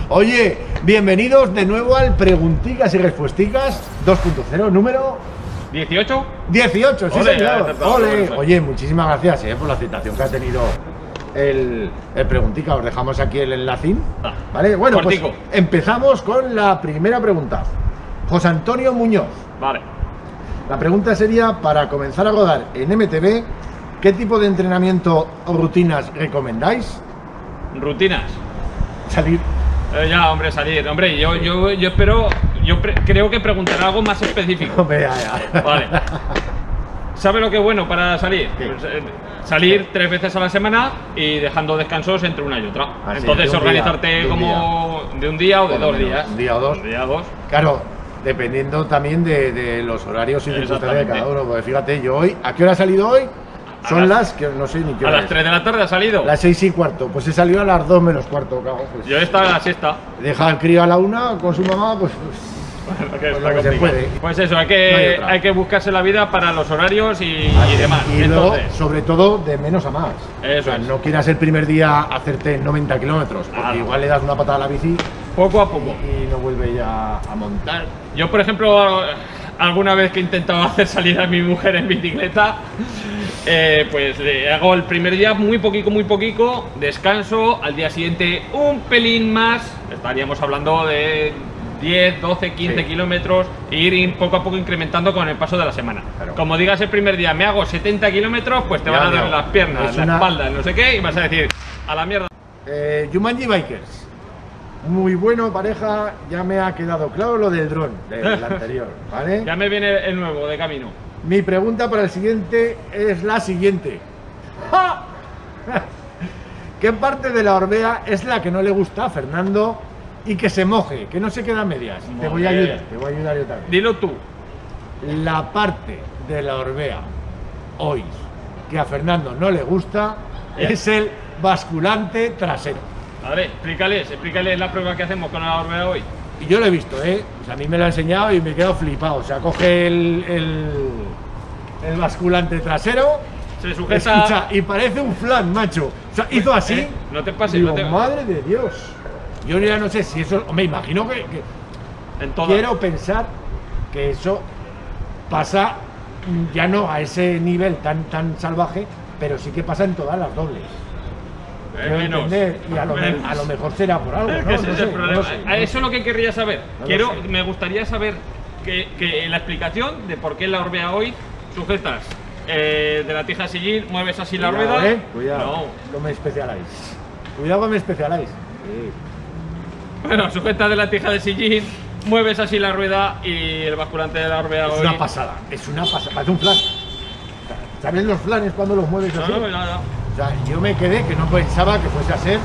Oye, bienvenidos de nuevo al Pregunticas y Respuesticas 2.0, número 18. 18, sí Ole, señor. Ole. Oye, muchísimas gracias por la aceptación que ha tenido el Preguntica. Os dejamos aquí el enlacín. Vale, bueno, pues empezamos con la primera pregunta. José Antonio Muñoz. Vale. La pregunta sería, para comenzar a rodar en MTB, ¿qué tipo de entrenamiento o rutinas recomendáis? Rutinas. Salir. Ya, hombre, salir. Hombre, yo espero, creo que preguntará algo más específico. Hombre, ya. Vale. ¿Sabe lo que es bueno para salir? Pues, salir 3 veces a la semana y dejando descansos entre una y otra. Entonces, organizarte como de un día o de 2 días. Un día o dos. Un día o dos. Claro, dependiendo también de los horarios y circunstancias de cada uno. Porque fíjate, yo hoy, ¿a qué hora he salido hoy? Son las que no sé ni qué hora. A las 3 de la tarde ha salido. Las 6:15. Pues he salido a las 2 menos cuarto, cago. Pues, yo he estado a la siesta. Deja al crío a la 1 con su mamá, pues lo que se puede. Pues eso, hay que buscarse la vida para los horarios y demás. Y luego, sobre todo, de menos a más. Eso no quieras el primer día hacerte 90 kilómetros, porque igual le das una patada a la bici. Poco a poco. Y no vuelve ya a montar. Yo, por ejemplo, alguna vez que he intentado hacer salir a mi mujer en bicicleta, pues le hago el primer día muy poquito, descanso, al día siguiente un pelín más, estaríamos hablando de 10, 12, 15 kilómetros, e ir poco a poco incrementando con el paso de la semana. Claro. Como digas el primer día, me hago 70 kilómetros, pues te van a dar las piernas, la espalda, no sé qué, y vas a decir, a la mierda. Jumanji Bikers. Muy bueno, pareja, ya me ha quedado claro lo del dron, del anterior, ¿vale? Ya me viene el nuevo de camino. Mi pregunta para el siguiente es la siguiente. ¡Ja! ¿Qué parte de la Orbea es la que no le gusta a Fernando y que se moje, que no se queda a medias? Te voy a ayudar yo también. Dilo tú. La parte de la Orbea hoy que a Fernando no le gusta es el basculante trasero. A ver, explícales la prueba que hacemos con la Orbea hoy. Y yo lo he visto, O sea, a mí me lo ha enseñado y me he quedado flipado. O sea, coge el basculante trasero, se sujeta, escucha, y parece un flan, macho. O sea, hizo así. No te pases, digo, madre de Dios. Yo ya no sé si eso. Me imagino que quiero pensar que eso pasa ya no a ese nivel tan salvaje, pero sí que pasa en todas las dobles. Y a lo mejor será por algo, ¿no? No sé. Eso es lo que querría saber. Me gustaría saber que la explicación de por qué la Orbea hoy sujetas de la tija de sillín, mueves así la rueda. Cuidado, no me especialáis. Cuidado que me especialáis. Sí. Bueno, sujetas de la tija de sillín, mueves así la rueda y el basculante de la Orbea hoy. Es una pasada, parece un flan. ¿Sabes los flanes cuando los mueves así? No. O sea, yo me quedé que no pensaba que fuese a ser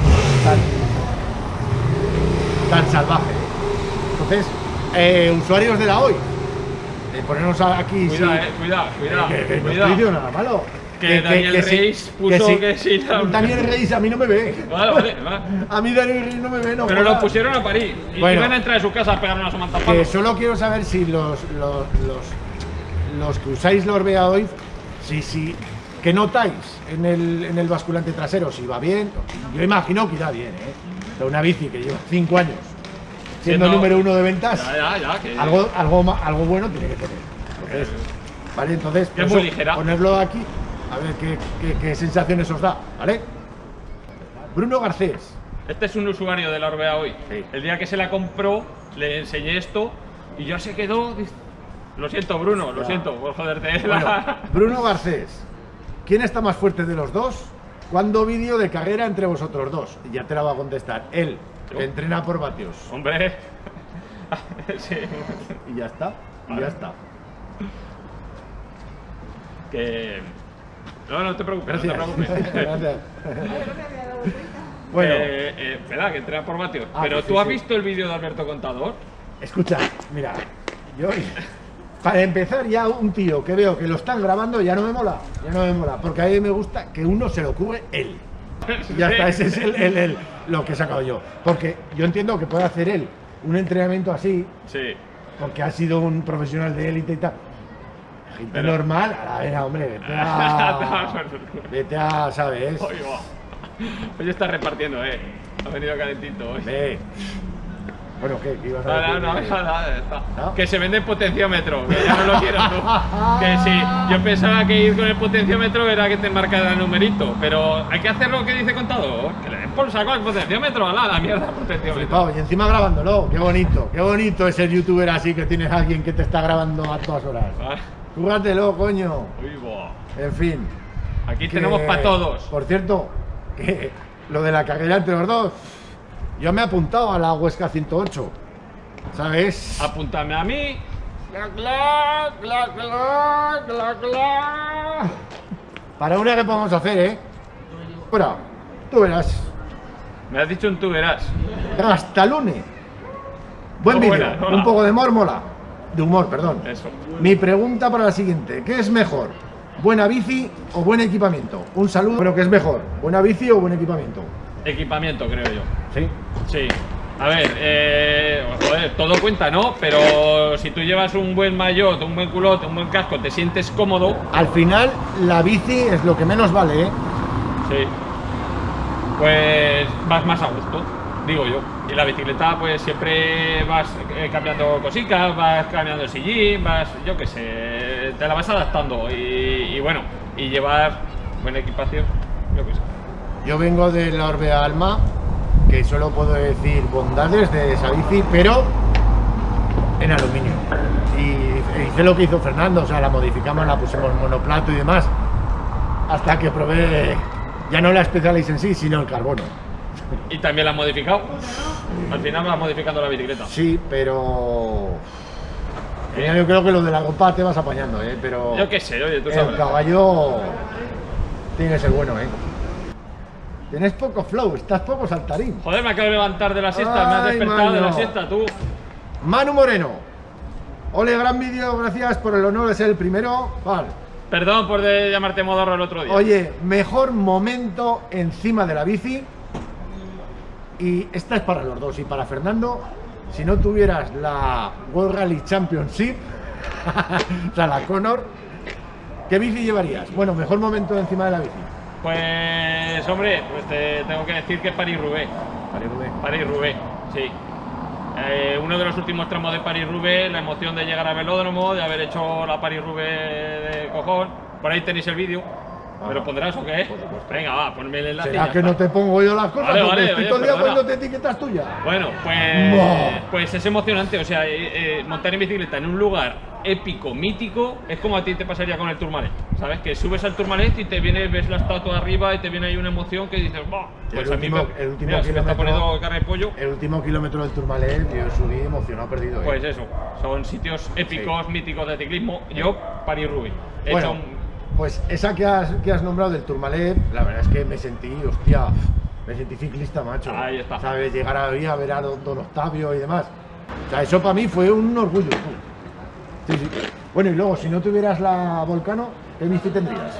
tan salvaje. Entonces, usuarios de la hoy, ponernos aquí. Cuidado. No estoy diciendo nada malo. Que Daniel Reis puso que sí. Daniel Reis a mí no me ve. Vale. A mí Daniel Reis no me ve, no. Pero lo pusieron a parir. Y iban a entrar a su casa a pegar una somantapana. Solo quiero saber si los que usáis la Orbea hoy, ¿qué notáis en el basculante trasero? Si va bien. Yo imagino que irá bien, Pero una bici que lleva 5 años siendo número 1 de ventas, algo bueno tiene que tener. Entonces, es muy ligera. Ponerlo aquí, a ver qué sensaciones os da, ¿vale? Bruno Garcés. Este es un usuario de la Orbea hoy. Sí. El día que se la compró, le enseñé esto y ya se quedó. Lo siento, Bruno, lo siento por joderte. Bueno, Bruno Garcés. ¿Quién está más fuerte de los dos? ¿Cuándo vídeo de carrera entre vosotros dos? Y ya te la va a contestar. Él, que entrena por vatios. Hombre. Sí. Y ya está. No te preocupes. Gracias. No te preocupes. Gracias. Bueno. Espera, que entrena por vatios. Pero pues ¿tú has visto el vídeo de Alberto Contador? Escucha, mira, yo... Para empezar, ya un tío que veo que lo están grabando ya no me mola, porque a mí me gusta que uno se lo ocurre él. Ya está, ese es lo que he sacado yo. Porque yo entiendo que puede hacer él un entrenamiento así, porque ha sido un profesional de élite y tal. Gente normal, a ver, hombre, vete a, ¿sabes? Oye, pues ya está repartiendo, Ha venido calentito hoy. Ve. Bueno, ¿qué ibas a decir? No, está. ¿No? Que se vende el potenciómetro, que ya no lo quiero tú. Que sí, yo pensaba que ir con el potenciómetro era que te marcara el numerito, pero hay que hacer lo que dice Contador, que le den por saco al potenciómetro, ala, la mierda, potenciómetro. Flipado, y encima grabándolo, qué bonito es ser youtuber así que tienes a alguien que te está grabando a todas horas. Cúrratelo, coño. Uy, boh. En fin. Aquí tenemos para todos. Por cierto, que lo de la carrera entre los dos, yo me he apuntado a la Huesca 108, ¿sabes? Apúntame a mí. Para una que podemos hacer, ¿eh? Bueno, tú verás. Me has dicho un tú verás. Gastalune. Buen No, vídeo, buena, hola. un poco de humor mola. De humor, perdón. Eso. Mi pregunta para la siguiente, ¿qué es mejor? ¿Buena bici o buen equipamiento? Un saludo. Bueno, ¿qué es mejor? ¿Buena bici o buen equipamiento? Equipamiento, creo yo. Sí. Sí. A ver, joder, todo cuenta, ¿no? Pero si tú llevas un buen maillot, un buen culote, un buen casco, te sientes cómodo. Al final, la bici es lo que menos vale, ¿eh? Sí. Pues vas más a gusto, digo yo. Y la bicicleta, pues siempre vas cambiando cositas, vas cambiando el sillín, vas, yo qué sé, te la vas adaptando. Y bueno, y llevar buena equipación, yo qué sé. Yo vengo de la Orbea Alma, que solo puedo decir bondades de esa bici, pero en aluminio. Y hice lo que hizo Fernando, o sea, la modificamos, la pusimos monoplato y demás, hasta que probé ya no la Specialized en sí, sino el carbono. Y también la has modificado. Al final vas modificando la bicicleta. Sí, pero yo creo que lo de la copa te vas apañando, pero Yo qué sé, oye, tú el sabes. caballo tiene que ser bueno, Tienes poco flow, estás poco saltarín. Joder, me acabo de levantar de la siesta, me has Ay, despertado de la mano. siesta, tú. Manu Moreno. Ole, gran vídeo, gracias por el honor de ser el primero. Vale. Perdón por llamarte modorro el otro día. Oye, mejor momento encima de la bici. Y esta es para los dos. Y para Fernando, si no tuvieras la World Rally Championship, o sea, la Conor, ¿qué bici llevarías? Bueno, mejor momento encima de la bici. Pues, hombre, pues te tengo que decir que París-Roubaix. París-Roubaix, sí. Uno de los últimos tramos de París-Roubaix, la emoción de llegar al velódromo, de haber hecho la París-Roubaix de cojón. Por ahí tenéis el vídeo. ¿Me lo pondrás o qué? Por supuesto. Venga, va, ponme el enlace. y ¿Será ya que está. no te pongo yo las cosas? Vale, Porque vale, estoy oye, todo el día perdona. poniéndote etiquetas tuyas. Bueno, pues es emocionante, o sea, montar en bicicleta en un lugar épico, mítico, es como a ti te pasaría con el Tourmalet, ¿sabes? Que subes al Tourmalet y te viene, ves la estatua arriba y te viene ahí una emoción que dices, ¡bah! Pues El último mira, se me está kilómetro- poniendo carne de pollo. El último kilómetro del Tourmalet, yo subí emocionado, perdido. Pues eso, son sitios épicos, míticos de ciclismo. Yo, París-Roubaix. He Bueno, hecho pues esa que has nombrado del Tourmalet, la verdad es que me sentí, hostia, me sentí ciclista, macho. Ahí está. ¿Sabes? Llegar ahí a ver a Don Octavio y demás. O sea, eso para mí fue un orgullo. Sí, sí. Bueno, y luego, si no tuvieras la Volcano, ¿qué bici tendrías?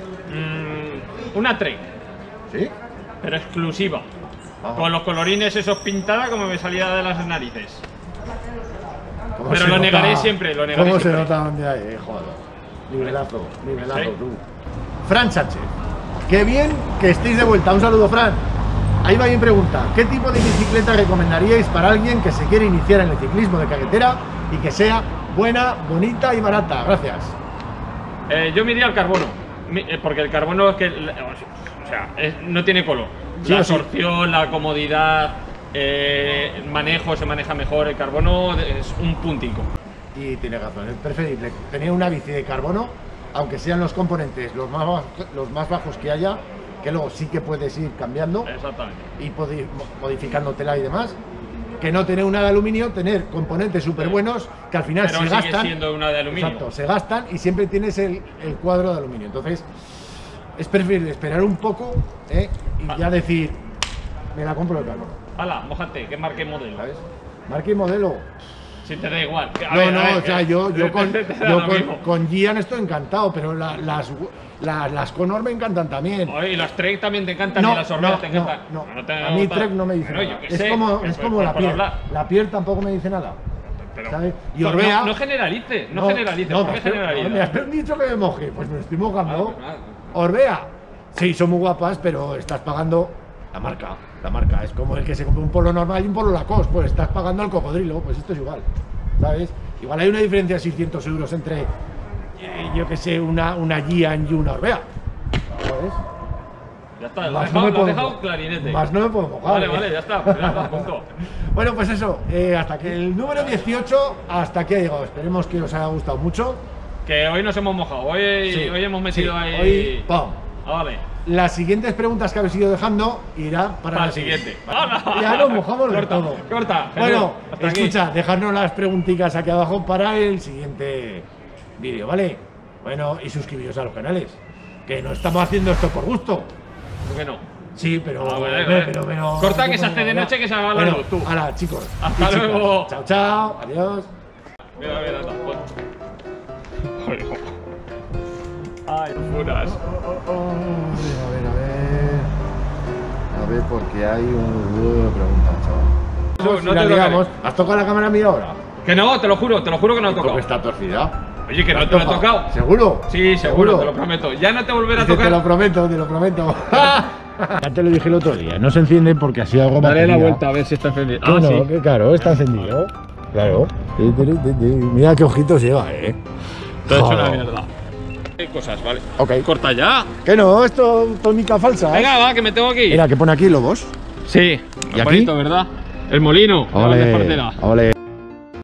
una Trek, ¿Sí? pero exclusiva. Ajá. Con los colorines esos pintada como me salía de las narices. ¿Cómo Pero se lo nota- negaré siempre, lo negaré ¿Cómo se siempre. nota donde hay? Joder. Nivelazo, nivelazo, Sí. tú. Fran Sánchez. Qué bien que estéis de vuelta. Un saludo, Fran. Ahí va mi pregunta. ¿Qué tipo de bicicleta recomendaríais para alguien que se quiere iniciar en el ciclismo de carretera y que sea buena, bonita y barata? Gracias. Yo me iría al carbono, porque el carbono es que, o sea, no tiene color. Sí La o sí. absorción, la comodidad, el manejo se maneja mejor. El carbono es un puntico. Y tiene razón, es preferible tener una bici de carbono, aunque sean los componentes los más bajos que haya, que luego sí que puedes ir cambiando Exactamente. y modificándotela y demás, que no tener una de aluminio, tener componentes súper buenos que al final Pero se sigue gastan. siendo una de aluminio. Exacto, se gastan y siempre tienes el cuadro de aluminio. Entonces, es preferible esperar un poco y ya decir, me la compro de carbono, Hala, mójate, que marque modelo. ¿sabes? Marca y modelo. Si te da igual. A No, ver, no, a ver, o sea, yo te da lo mismo. con Gian estoy encantado, pero las Conor me encantan también. Oye, y los Trek también te encantan y las Orbea te encantan. no. No te A mí gusta. Trek no me dice Bueno, nada. yo qué Es sé, como, pues, es como pues, la por piel. hablar. La piel tampoco me dice nada. Pero, ¿Sabes? Y no, Orbea. no generalices, no generalices. No, ¿Por qué me generalizas? has dicho que me moje, pues me estoy mojando. Ah, pues nada. Orbea, sí, son muy guapas, pero estás pagando La marca. Es como el que se compra un polo normal y un polo Lacoste. Pues estás pagando al cocodrilo, pues esto es igual, ¿sabes? Igual hay una diferencia de 600 euros entre, yo que sé, una Gian y una Orbea, ¿sabes? Ya está, lo Más has no me dejado, puedo- clarinete. Más no me puedo mojar. Vale, ya está, punto. Bueno, pues eso, hasta que el número 18, hasta aquí ha llegado. Esperemos que os haya gustado mucho. Que hoy nos hemos mojado, hoy hemos metido ahí. Hoy, ¡pum! Vale. Las siguientes preguntas que habéis ido dejando irán para Para la el siguiente. Vale. Ya nos mojamos de Corta, todo. corta. Bueno, Jesús, hasta aquí. escucha, dejadnos las preguntitas aquí abajo para el siguiente vídeo, ¿vale? Bueno, y suscribiros a los canales, que no estamos haciendo esto por gusto. ¿Por qué no? Sí, pero, Vale. pero Corta, que se hace de noche, que se haga la luz, tú. Ahora, chicos. Hasta y chicas, luego. Chao, chao. Adiós. Mira, anda. Ay, furas. A ver, porque hay un pregunta, chaval. No Si la te lo liamos, ¿has tocado la cámara mía ahora? Que no, te lo juro que no he tocado. Porque está torcida. Oye, que no te lo he tocado. ¿Seguro? Sí, seguro, te lo prometo. Ya no te volveré a Dice, tocar. te lo prometo, te lo prometo. Ya te lo dije el otro día, no se enciende porque así algo Dale la batería. vuelta a ver si está encendido. Que no, que claro, está encendido. Claro. Mira qué ojitos lleva, Te he hecho una Joder. mierda. Hay cosas, vale. Ok. Corta ya. Que no, esto es tónica falsa. Venga, va, que me tengo aquí. Mira, que pone aquí lobos. Sí. ¿Y aquí? Bonito, ¿verdad? El molino. de Valdeportera. Ole.